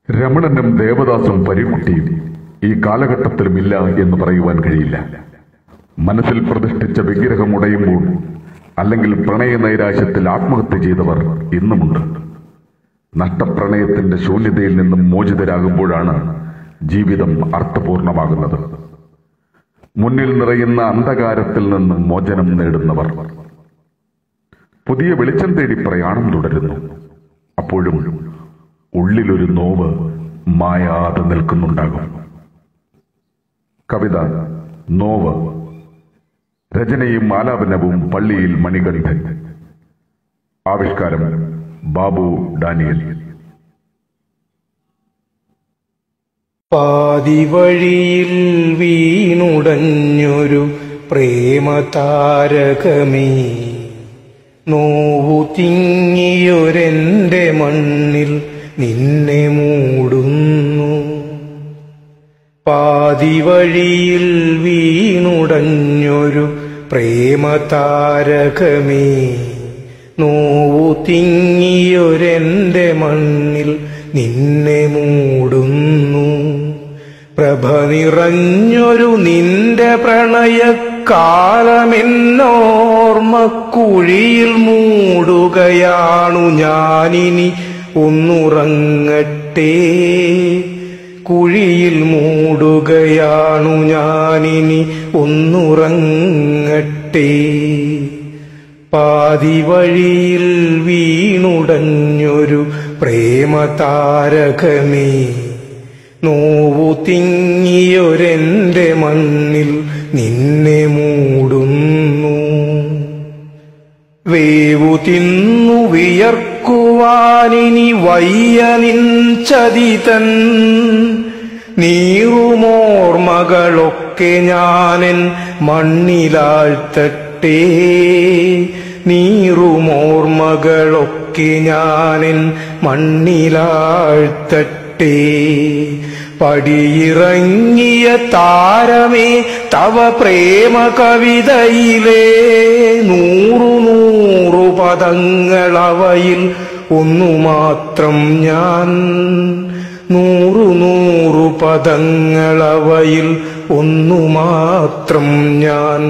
രമണനും ദേവദാസും പരിക്കുട്ടിയും ഈ കാലഘട്ടത്തിലുമില്ല എന്ന് പറയുവാൻ കഴിയില്ല. മനസ്സിൽ പ്രതിഷ്ഠിച്ച വിഗ്രഹം ഉടയുമ്പോൾ അല്ലെങ്കിൽ പ്രണയ നൈരാശ്യത്തിൽ ആത്മഹത്യ ചെയ്തവർ ഇന്നുമുണ്ട്. നഷ്ടപ്രണയത്തിന്റെ ശൂന്യതയിൽ നിന്നും മോചിതരാകുമ്പോഴാണ് ജീവിതം അർത്ഥപൂർണമാകുന്നത്. മുന്നിൽ നിറയുന്ന അന്ധകാരത്തിൽ നിന്നും മോചനം നേടുന്നവർ പുതിയ വെളിച്ചം തേടി പ്രയാണം തുടരുന്നു. അപ്പോഴും ഉള്ളിലൊരു നോവ് മായാതെ നിൽക്കുന്നുണ്ടാകും. കവിത നോവ്. രചനയും ആലാപനവും പള്ളിയിൽ മണികണ്ഠൻ. ആവിഷ്കാരം ബാബു ഡാനിയൽ. പാതിവഴിയിൽ വീണുടഞ്ഞൊരു പ്രേമതാരകമേ, നോവു തിങ്ങിയൊരെന്റെ മണ്ണിൽ നിന്നെ മൂടുന്നു. പാതിവഴിയിൽ വീണുടഞ്ഞൊരു പ്രേമതാരകമേ, നോവു തിങ്ങിയൊരെന്റെ മണ്ണിൽ നിന്നെ മൂടുന്നു. പ്രഭ നിറഞ്ഞൊരു നിന്റെ പ്രണയക്കാലമെന്നോർമ്മക്കുഴിയിൽ മൂടുകയാണു ഞാനിനി ഒന്നുറങ്ങട്ടെ. കുഴിയിൽ മൂടുകയാണു ഞാനിനി ഒന്നുറങ്ങട്ടെ. പാതിവഴിയിൽ വീണുടഞ്ഞൊരു പ്രേമതാരകമേ, നോവു തിങ്ങിയൊരെന്റെ മണ്ണിൽ നിന്നെ മൂടുന്നു. വേവു തിന്നു വിയർക്കുവാനിനി വയ്യ നിൻ ചതിതൻ നീറുമോർമകളൊക്കെ ഞാനെൻ മണ്ണിലാഴ്ത്തട്ടെ. നീറുമോർമകളൊക്കെ ഞാനെൻ മണ്ണിലാഴ്ത്തട്ടെ. പടിയിറങ്ങിയ താരമേ, തവ പ്രേമ കവിതയിലെ 100 പദങ്ങളവയിൽ ഒന്നുമാത്രം ഞാൻ. 100 പദങ്ങളവയിൽ ഒന്നുമാത്രം ഞാൻ.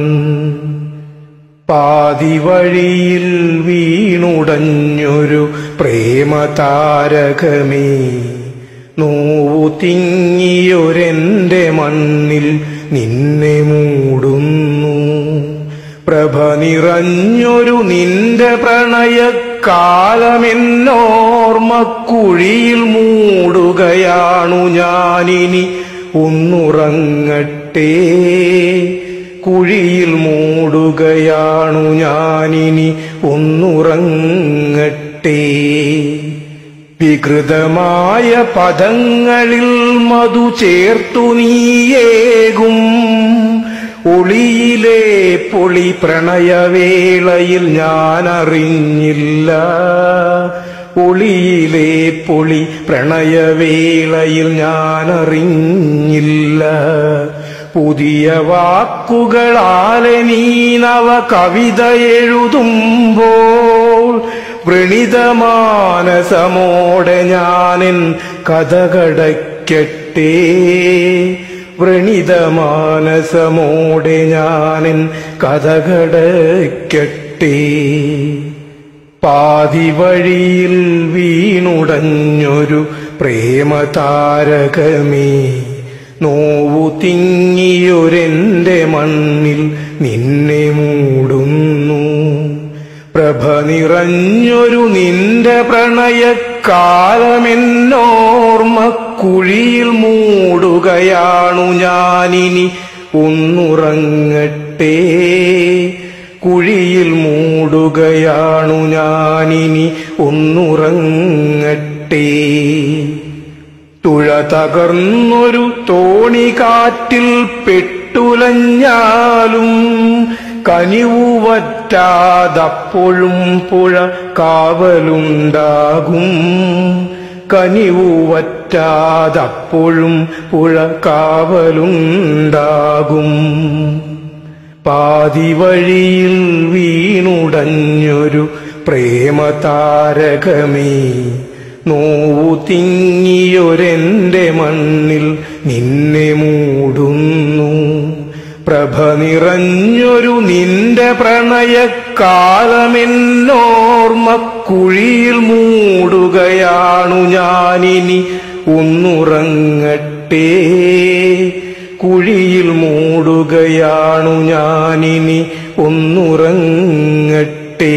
പാതിവഴിയിൽ വീണുടഞ്ഞൊരു പ്രേമതാരകമേ, നോവു തിങ്ങിയൊരെന്റെ മണ്ണിൽ നിന്നെ മൂടുന്നു. പ്രഭ നിറഞ്ഞൊരു നിന്റെ പ്രണയക്കാലമെന്നോർമ്മക്കുഴിയിൽ മൂടുകയാണു ഞാനിനി ഒന്നുറങ്ങട്ടെ. കുഴിയിൽ മൂടുകയാണു ഞാനിനി ഒന്നുറങ്ങട്ടെ. വികൃതമായ പദങ്ങളിൽ മധു ചേർത്തു നീയേകും ഒളിയിലെ പൊളി പ്രണയവേളയിൽ ഞാനറിഞ്ഞില്ല. ഒളിയിലെ പൊളി പ്രണയവേളയിൽ ഞാനറിഞ്ഞില്ല. പുതിയ വാക്കുകളാലെ നീ നവ കവിത എഴുതുമ്പോൾ വ്രണിതമാനസമോടെ ഞാനെൻ കഥകടയ്ക്കട്ടെ. വ്രണിതമാനസമോടെ ഞാനെൻ കഥകടയ്ക്കട്ടെ. പാതിവഴിയിൽ വീണുടഞ്ഞൊരു പ്രേമതാരകമേ, നോവു തിങ്ങിയൊരെന്റെ മണ്ണിൽ നിന്നെ മൂടുന്നു. പ്രഭ നിറഞ്ഞൊരു നിന്റെ പ്രണയക്കാലമെന്നോർമ്മക്കുഴിയിൽ മൂടുകയാണു ഞാനിനി ഒന്നുറങ്ങട്ടെ. കുഴിയിൽ മൂടുകയാണു ഞാനിനി ഒന്നുറങ്ങട്ടെ. തുഴ തകർന്നൊരു തോണി കാറ്റിൽ പെട്ടുലഞ്ഞാലും കനിവു വറ്റാതപ്പോഴും പുഴ കാവലുണ്ടാകും. കനിവു വറ്റാതപ്പോഴും പുഴ കാവലുണ്ടാകും. പാതിവഴിയിൽ വീണുടഞ്ഞൊരു പ്രേമതാരകമേ, നോവു തിങ്ങിയൊരെന്റെ മണ്ണിൽ നിന്നെ മൂടുന്നു. പ്രഭ നിറഞ്ഞൊരു നിന്റെ പ്രണയക്കാലമെന്നോർമ്മക്കുഴിയിൽ മൂടുകയാണു ഞാനിനി ഒന്നുറങ്ങട്ടെ. കുഴിയിൽ മൂടുകയാണു ഞാനിനി ഒന്നുറങ്ങട്ടെ.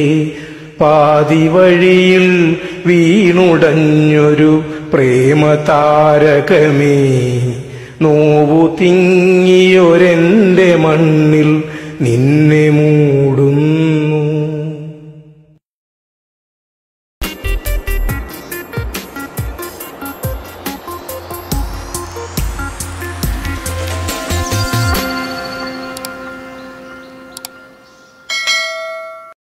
പാതിവഴിയിൽ വീണുടഞ്ഞൊരു പ്രേമതാരകമേ, നോവു തിങ്ങിയൊരെന്റെ മണ്ണിൽ നിന്നെ മൂടുന്നു.